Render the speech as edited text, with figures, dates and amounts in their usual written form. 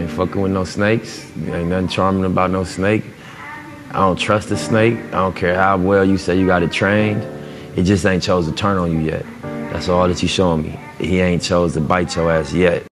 ain't fucking with no snakes. Ain't nothing charming about no snake. I don't trust a snake. I don't care how well you say you got it trained. It just ain't chose to turn on you yet. That's all that you showing me. He ain't chose to bite your ass yet.